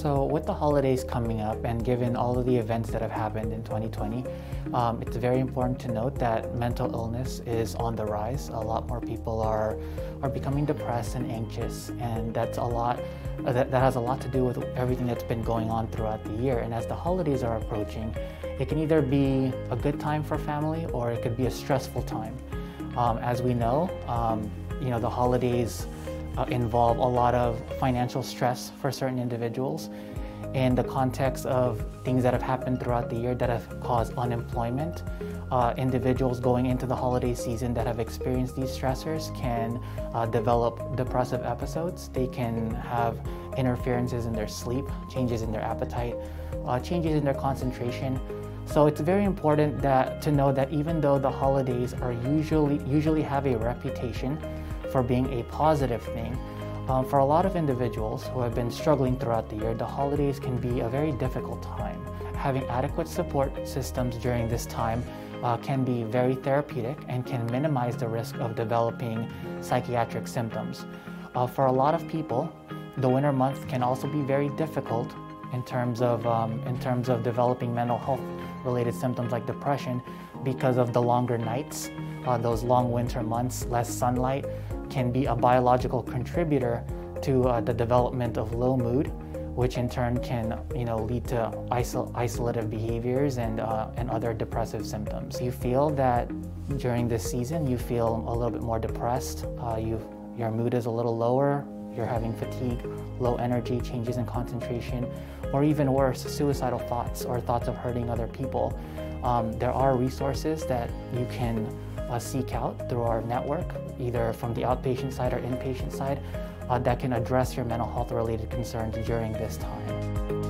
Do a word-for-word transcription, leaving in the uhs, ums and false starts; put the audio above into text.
So with the holidays coming up and given all of the events that have happened in twenty twenty, um, it's very important to note that mental illness is on the rise. A lot more people are, are becoming depressed and anxious, and that's a lot, uh, that, that has a lot to do with everything that's been going on throughout the year. And as the holidays are approaching, it can either be a good time for family or it could be a stressful time. Um, as we know, um, you know, the holidays Uh, involve a lot of financial stress for certain individuals in the context of things that have happened throughout the year that have caused unemployment. Uh, individuals going into the holiday season that have experienced these stressors can uh, develop depressive episodes. They can have interferences in their sleep, changes in their appetite, uh, changes in their concentration. So it's very important that to know that even though the holidays are usually usually have a reputation for being a positive thing, um, for a lot of individuals who have been struggling throughout the year, the holidays can be a very difficult time. Having adequate support systems during this time uh, can be very therapeutic and can minimize the risk of developing psychiatric symptoms. Uh, for a lot of people, the winter months can also be very difficult in terms of um, in terms of developing mental health related symptoms like depression because of the longer nights. Uh, those long winter months, less sunlight, can be a biological contributor to uh, the development of low mood, which in turn can, you know, lead to isol isolative behaviors and uh, and other depressive symptoms. You feel that during this season, you feel a little bit more depressed. Uh, you your mood is a little lower. You're having fatigue, low energy, changes in concentration, or even worse, suicidal thoughts or thoughts of hurting other people. Um, there are resources that you can uh, seek out through our network, either from the outpatient side or inpatient side, uh, that can address your mental health related concerns during this time.